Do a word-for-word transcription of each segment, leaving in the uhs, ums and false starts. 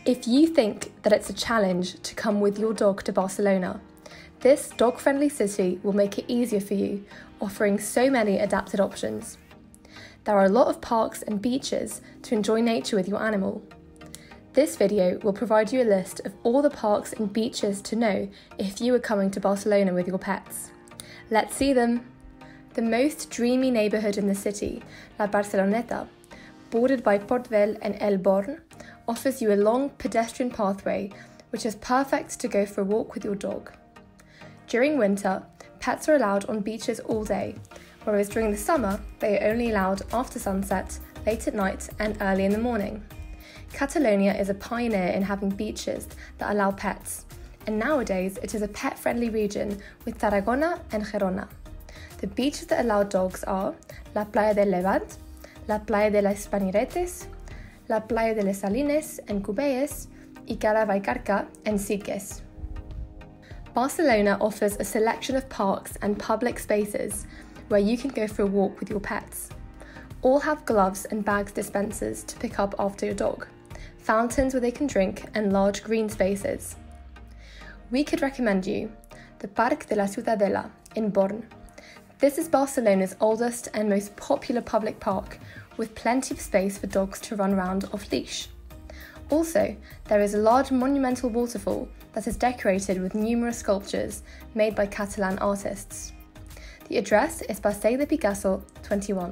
If you think that it's a challenge to come with your dog to Barcelona, this dog-friendly city will make it easier for you, offering so many adapted options. There are a lot of parks and beaches to enjoy nature with your animal. This video will provide you a list of all the parks and beaches to know if you are coming to Barcelona with your pets. Let's see them! The most dreamy neighbourhood in the city, La Barceloneta, bordered by Port Vell and El Born, offers you a long pedestrian pathway which is perfect to go for a walk with your dog. During winter, pets are allowed on beaches all day, whereas during the summer they are only allowed after sunset, late at night and early in the morning. Catalonia is a pioneer in having beaches that allow pets, and nowadays it is a pet-friendly region with Tarragona and Gerona. The beaches that allow dogs are La Playa del Levant, La Playa de las Paniretes, La Playa de les Salines and Cubelles, y Cala Vallcarca and Sitges. Barcelona offers a selection of parks and public spaces where you can go for a walk with your pets. All have gloves and bags dispensers to pick up after your dog, fountains where they can drink, and large green spaces. We could recommend you the Parc de la Ciutadella in Born. This is Barcelona's oldest and most popular public park, with plenty of space for dogs to run around off-leash. Also, there is a large monumental waterfall that is decorated with numerous sculptures made by Catalan artists. The address is Passeig de Picasso twenty-one.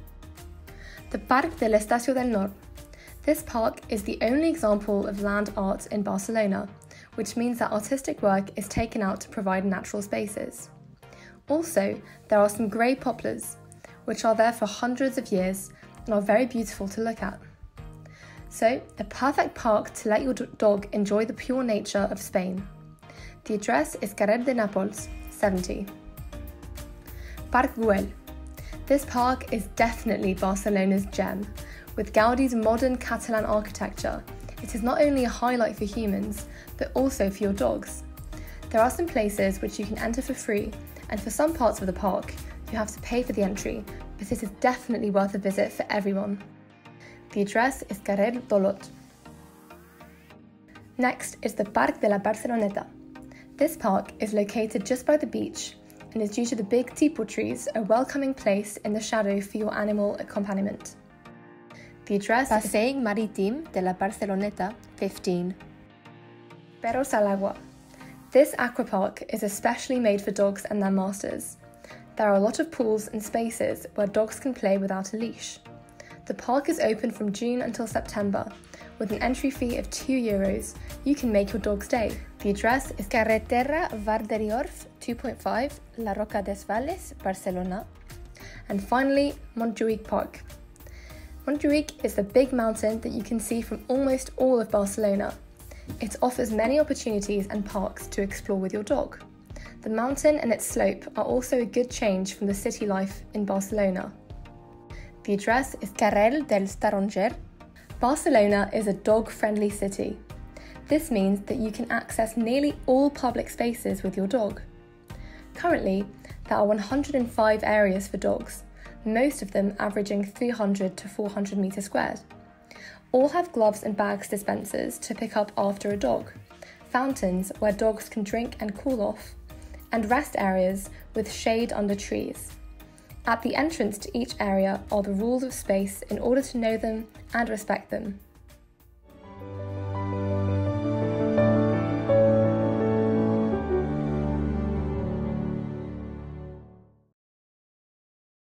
The Parc de l'Estació del Nord. This park is the only example of land art in Barcelona, which means that artistic work is taken out to provide natural spaces. Also, there are some grey poplars, which are there for hundreds of years and are very beautiful to look at. So, a perfect park to let your dog enjoy the pure nature of Spain. The address is Carrer de Nàpols, seventy. Parc Güell. This park is definitely Barcelona's gem. With Gaudi's modern Catalan architecture, it is not only a highlight for humans, but also for your dogs. There are some places which you can enter for free, and for some parts of the park, you have to pay for the entry, but it is definitely worth a visit for everyone. The address is Carrer d'Olot. Next is the Parc de la Barceloneta. This park is located just by the beach and is, due to the big tipo trees, a welcoming place in the shadow for your animal accompaniment. The address is Passeig Marítim de la Barceloneta, fifteen. Perros al Agua. This aquapark is especially made for dogs and their masters. There are a lot of pools and spaces where dogs can play without a leash. The park is open from June until September. With an entry fee of two euros, you can make your dog's day. The address is Carretera Varderiorf two point five, La Roca des Valles, Barcelona. And finally, Montjuïc Park. Montjuïc is the big mountain that you can see from almost all of Barcelona. It offers many opportunities and parks to explore with your dog. The mountain and its slope are also a good change from the city life in Barcelona. The address is Carrer dels Tarongers. Barcelona is a dog-friendly city. This means that you can access nearly all public spaces with your dog. Currently, there are one hundred five areas for dogs, most of them averaging three hundred to four hundred metres squared. All have gloves and bags dispensers to pick up after a dog, fountains where dogs can drink and cool off, and rest areas with shade under trees. At the entrance to each area are the rules of space in order to know them and respect them.